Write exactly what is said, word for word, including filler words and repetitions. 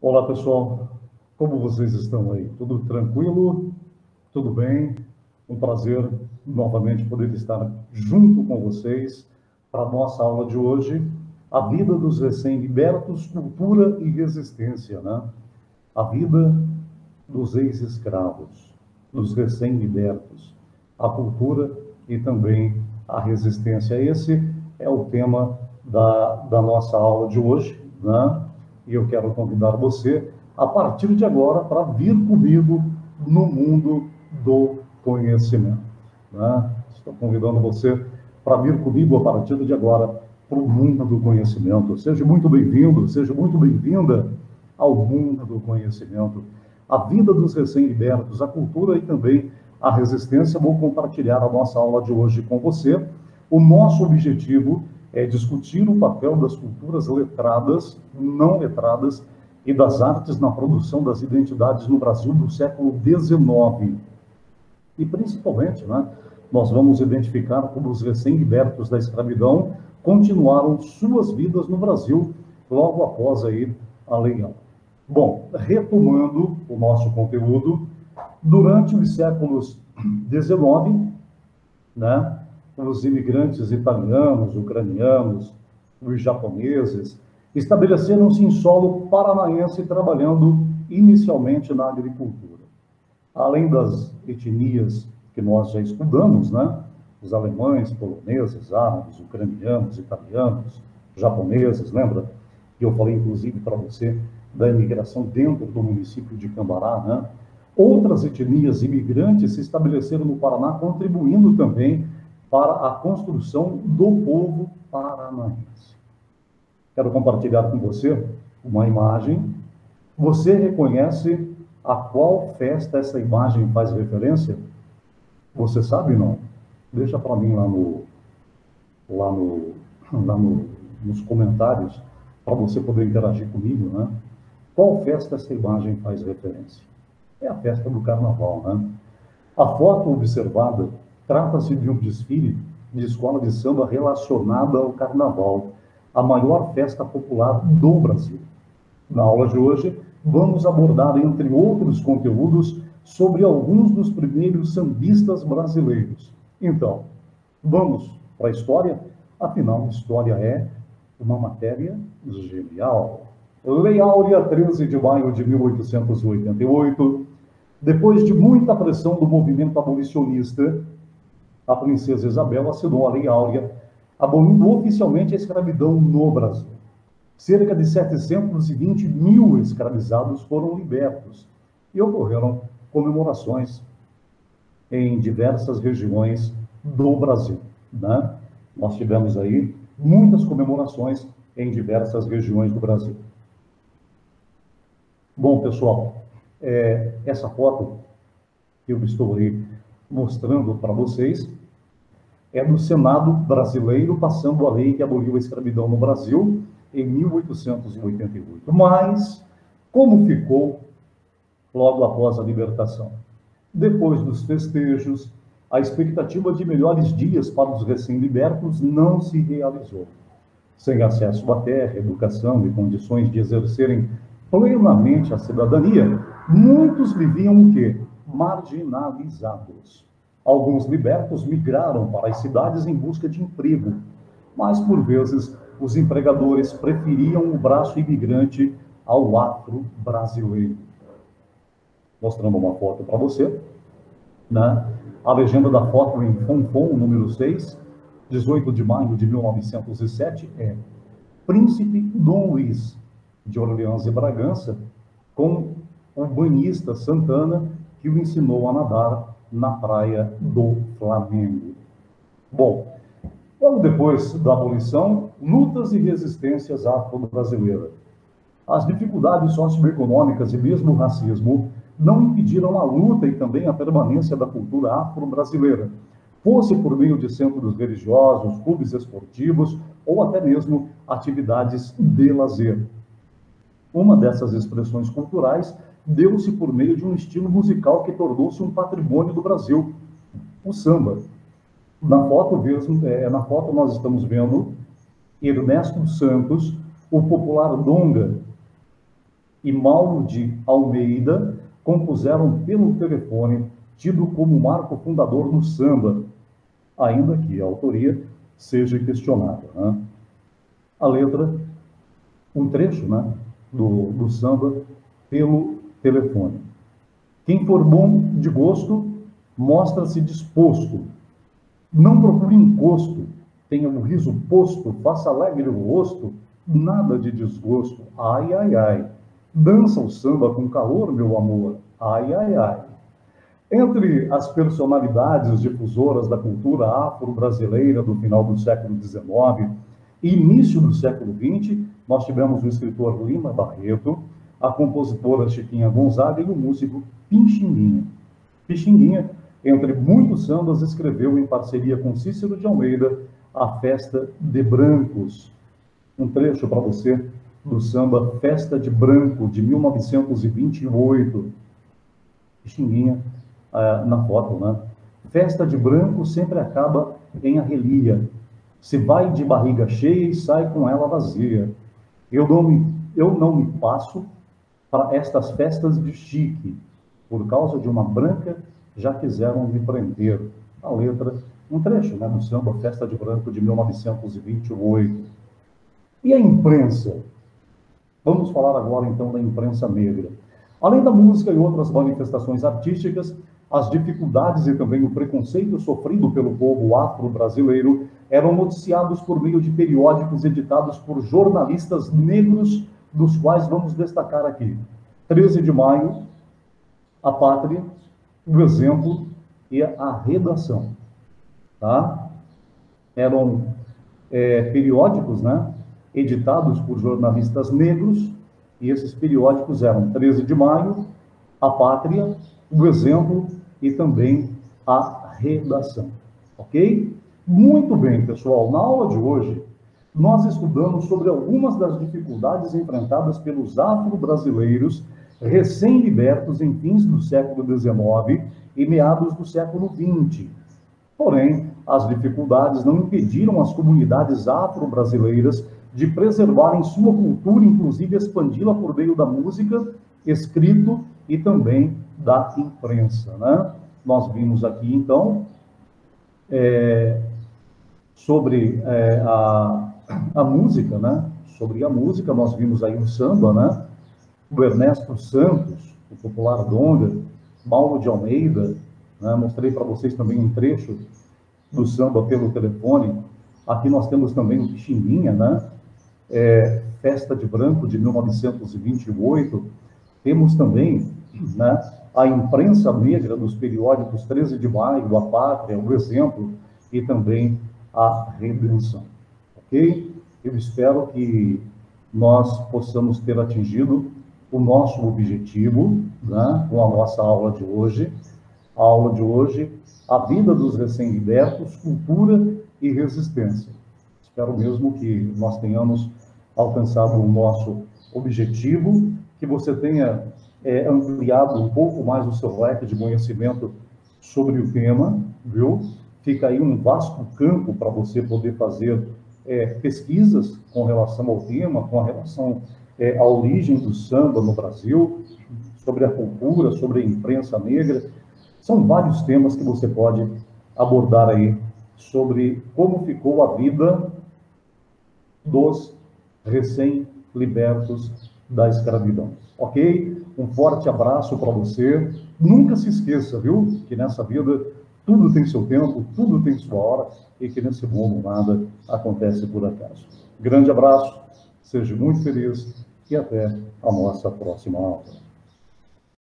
Olá, pessoal. Como vocês estão aí? Tudo tranquilo? Tudo bem? Um prazer novamente poder estar junto com vocês para a nossa aula de hoje, a vida dos recém-libertos, cultura e resistência, né? A vida dos ex-escravos, dos recém-libertos, a cultura e também a resistência. Esse é o tema da, da nossa aula de hoje, né? E eu quero convidar você, a partir de agora, para vir comigo no mundo do conhecimento, né? Estou convidando você para vir comigo, a partir de agora, para o mundo do conhecimento. Seja muito bem-vindo, seja muito bem-vinda ao mundo do conhecimento. A vida dos recém-libertos, a cultura e também a resistência. Vou compartilhar a nossa aula de hoje com você. O nosso objetivo é discutir o papel das culturas letradas, não letradas, e das artes na produção das identidades no Brasil do século dezenove. E, principalmente, né, nós vamos identificar como os recém-libertos da escravidão continuaram suas vidas no Brasil logo após aí a Lei Áurea. Bom, retomando o nosso conteúdo, durante os séculos dezenove, né, os imigrantes italianos, ucranianos, os japoneses, estabeleceram-se em solo paranaense trabalhando inicialmente na agricultura. Além das etnias que nós já estudamos, né, os alemães, poloneses, árabes, ucranianos, italianos, japoneses, lembra? Que eu falei, inclusive, para você, da imigração dentro do município de Cambará, né? Outras etnias imigrantes se estabeleceram no Paraná, contribuindo também para a construção do povo paranaense. Quero compartilhar com você uma imagem. Você reconhece a qual festa essa imagem faz referência? Você sabe, não? Deixa para mim lá no, lá no, lá no, nos comentários, para você poder interagir comigo, né? Qual festa essa imagem faz referência? É a festa do Carnaval, né? A foto observada trata-se de um desfile de escola de samba relacionada ao Carnaval, a maior festa popular do Brasil. Na aula de hoje, vamos abordar, entre outros conteúdos, sobre alguns dos primeiros sambistas brasileiros. Então, vamos para a história? Afinal, história é uma matéria genial. Lei Áurea, treze de maio de mil oitocentos e oitenta e oito. Depois de muita pressão do movimento abolicionista, a princesa Isabel assinou a Lei Áurea, abolindo oficialmente a escravidão no Brasil. Cerca de setecentos e vinte mil escravizados foram libertos e ocorreram comemorações em diversas regiões do Brasil, né? Nós tivemos aí muitas comemorações em diversas regiões do Brasil. Bom, pessoal, é, essa foto que eu estou aí mostrando para vocês é do Senado brasileiro passando a lei que aboliu a escravidão no Brasil em mil oitocentos e oitenta e oito. Mas, como ficou logo após a libertação? Depois dos festejos, a expectativa de melhores dias para os recém-libertos não se realizou. Sem acesso à terra, educação e condições de exercerem plenamente a cidadania, muitos viviam o quê? Marginalizados. Alguns libertos migraram para as cidades em busca de emprego, mas, por vezes, os empregadores preferiam o braço imigrante ao afro-brasileiro. Mostrando uma foto para você, né? A legenda da foto em Fonfon, número seis, dezoito de maio de mil novecentos e sete, é Príncipe Dom Luís de Orleans e Bragança, com o banhista Santana, que o ensinou a nadar na praia do Flamengo. Bom, logo depois da abolição, lutas e resistências afro-brasileiras. As dificuldades socioeconômicas e mesmo o racismo não impediram a luta e também a permanência da cultura afro-brasileira, fosse por meio de centros religiosos, clubes esportivos ou até mesmo atividades de lazer. Uma dessas expressões culturais deu-se por meio de um estilo musical que tornou-se um patrimônio do Brasil, o samba. Na foto, mesmo, é, na foto nós estamos vendo Ernesto Santos, o popular Donga, e Mauro de Almeida compuseram pelo telefone, tido como marco fundador do samba, ainda que a autoria seja questionada, né? A letra, um trecho, né, do, do samba pelo telefone. Quem for bom de gosto, mostra-se disposto. Não procure encosto, tenha um riso posto, faça alegre o rosto, nada de desgosto. Ai, ai, ai. Dança o samba com calor, meu amor. Ai, ai, ai. Entre as personalidades difusoras da cultura afro-brasileira do final do século dezenove e início do século vinte, nós tivemos o escritor Lima Barreto, a compositora Chiquinha Gonzaga e o músico Pixinguinha. Pixinguinha, entre muitos sambas, escreveu em parceria com Cícero de Almeida a Festa de Brancos. Um trecho para você do samba Festa de Branco, de mil novecentos e vinte e oito. Pixinguinha, ah, na foto, né? Festa de Branco sempre acaba em arrelia. Se vai de barriga cheia e sai com ela vazia. Eu não me, eu não me passo para estas festas de chique. Por causa de uma branca, já quiseram me prender. A letra, um trecho, né, do samba Festa de Branco, de mil novecentos e vinte e oito. E a imprensa? Vamos falar agora, então, da imprensa negra. Além da música e outras manifestações artísticas, as dificuldades e também o preconceito sofrido pelo povo afro-brasileiro eram noticiados por meio de periódicos editados por jornalistas negros, dos quais vamos destacar aqui: treze de maio, A Pátria, O Exemplo e a Redação. Tá? Eram é, periódicos, né, editados por jornalistas negros, e esses periódicos eram treze de maio, A Pátria, O Exemplo e também a Redação. Ok? Muito bem, pessoal. Na aula de hoje, nós estudamos sobre algumas das dificuldades enfrentadas pelos afro-brasileiros recém-libertos em fins do século dezenove e meados do século vinte. Porém, as dificuldades não impediram as comunidades afro-brasileiras de preservarem sua cultura, inclusive expandi-la por meio da música, escrito e também da imprensa, né? Nós vimos aqui, então, é, sobre é, a, a música, né? Sobre a música, nós vimos aí o samba, né? O Ernesto Santos, o popular Donga, Mauro de Almeida, né? Mostrei para vocês também um trecho do samba pelo telefone. Aqui nós temos também o Pixinguinha, né? É, Festa de Branco, de mil novecentos e vinte e oito. Temos também, né, a imprensa negra dos periódicos treze de maio, A Pátria, O Exemplo e também a Redenção. Ok? Eu espero que nós possamos ter atingido o nosso objetivo, né, com a nossa aula de hoje. A aula de hoje, a vida dos recém-libertos, cultura e resistência. Espero mesmo que nós tenhamos alcançado o nosso objetivo, que você tenha é, ampliado um pouco mais o seu leque de conhecimento sobre o tema, viu? Fica aí um vasto campo para você poder fazer é, pesquisas com relação ao tema, com relação é, à origem do samba no Brasil, sobre a cultura, sobre a imprensa negra. São vários temas que você pode abordar aí sobre como ficou a vida dos recém-libertos da escravidão. Ok? Um forte abraço para você. Nunca se esqueça, viu? Que nessa vida tudo tem seu tempo, tudo tem sua hora e que nesse mundo nada acontece por acaso. Grande abraço, seja muito feliz e até a nossa próxima aula.